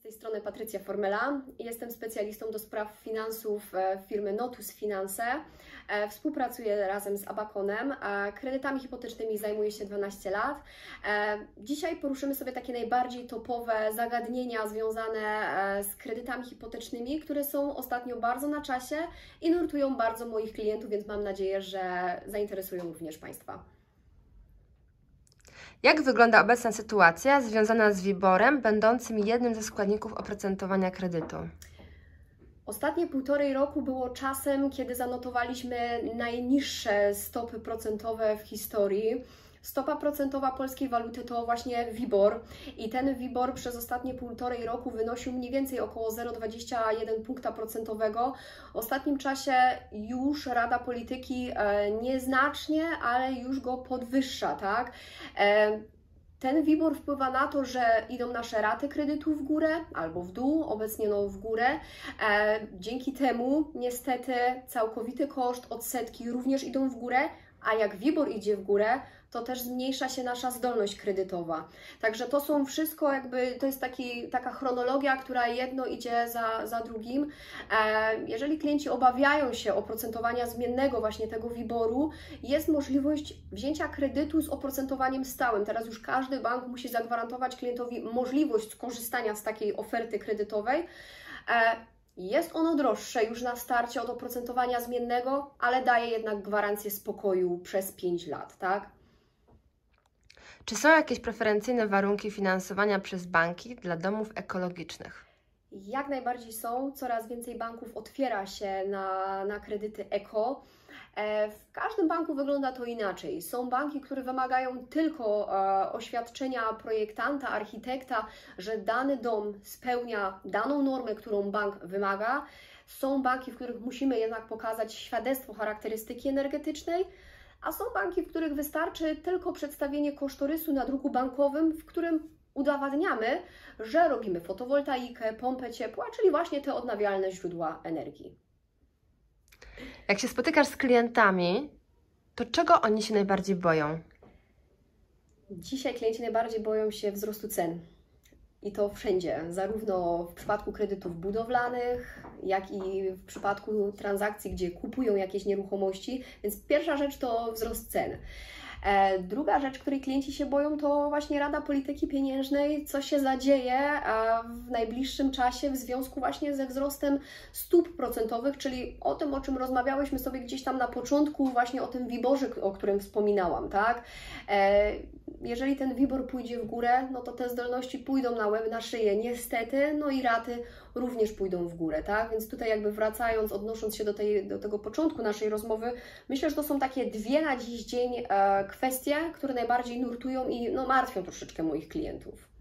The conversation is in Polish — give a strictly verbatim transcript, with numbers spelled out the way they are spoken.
tej strony Patrycja Formela. Jestem specjalistą do spraw finansów firmy Notus Finanse. Współpracuję razem z Abaconem. Kredytami hipotecznymi zajmuję się dwanaście lat. Dzisiaj poruszymy sobie takie najbardziej topowe zagadnienia związane z kredytami hipotecznymi, które są ostatnio bardzo na czasie i nurtują bardzo moich klientów, więc mam nadzieję, że zainteresują również Państwa. Jak wygląda obecna sytuacja związana z WIBOR-em, będącym jednym ze składników oprocentowania kredytu? Ostatnie półtorej roku było czasem, kiedy zanotowaliśmy najniższe stopy procentowe w historii. Stopa procentowa polskiej waluty to właśnie WIBOR i ten WIBOR przez ostatnie półtorej roku wynosił mniej więcej około zero przecinek dwadzieścia jeden punkta procentowego. W ostatnim czasie już Rada Polityki nieznacznie, ale już go podwyższa, tak? Ten WIBOR wpływa na to, że idą nasze raty kredytu w górę albo w dół, obecnie no w górę. E, dzięki temu niestety całkowity koszt odsetki również idą w górę, a jak WIBOR idzie w górę, to też zmniejsza się nasza zdolność kredytowa. Także to są wszystko jakby, to jest taki, taka chronologia, która jedno idzie za, za drugim. E, jeżeli klienci obawiają się oprocentowania zmiennego właśnie tego WIBOR-u, jest możliwość wzięcia kredytu z oprocentowaniem stałym. Teraz już każdy bank musi zagwarantować klientowi możliwość skorzystania z takiej oferty kredytowej. E, Jest ono droższe już na starcie od oprocentowania zmiennego, ale daje jednak gwarancję spokoju przez pięć lat, tak? Czy są jakieś preferencyjne warunki finansowania przez banki dla domów ekologicznych? Jak najbardziej są. Coraz więcej banków otwiera się na, na kredyty eko. W każdym banku wygląda to inaczej. Są banki, które wymagają tylko oświadczenia projektanta, architekta, że dany dom spełnia daną normę, którą bank wymaga. Są banki, w których musimy jednak pokazać świadectwo charakterystyki energetycznej, a są banki, w których wystarczy tylko przedstawienie kosztorysu na druku bankowym, w którym udowadniamy, że robimy fotowoltaikę, pompę ciepła, czyli właśnie te odnawialne źródła energii. Jak się spotykasz z klientami, to czego oni się najbardziej boją? Dzisiaj klienci najbardziej boją się wzrostu cen. I to wszędzie, zarówno w przypadku kredytów budowlanych, jak i w przypadku transakcji, gdzie kupują jakieś nieruchomości. Więc pierwsza rzecz to wzrost cen. Druga rzecz, której klienci się boją, to właśnie Rada Polityki Pieniężnej, co się zadzieje w najbliższym czasie w związku właśnie ze wzrostem stóp procentowych, czyli o tym, o czym rozmawiałyśmy sobie gdzieś tam na początku, właśnie o tym WIBOR-ze, o którym wspominałam, tak? Jeżeli ten WIBOR pójdzie w górę, no to te zdolności pójdą na łeb, na szyję, niestety, no i raty również pójdą w górę, tak? Więc tutaj jakby wracając, odnosząc się do, tej, do tego początku naszej rozmowy, myślę, że to są takie dwie na dziś dzień e, kwestie, które najbardziej nurtują i no, martwią troszeczkę moich klientów.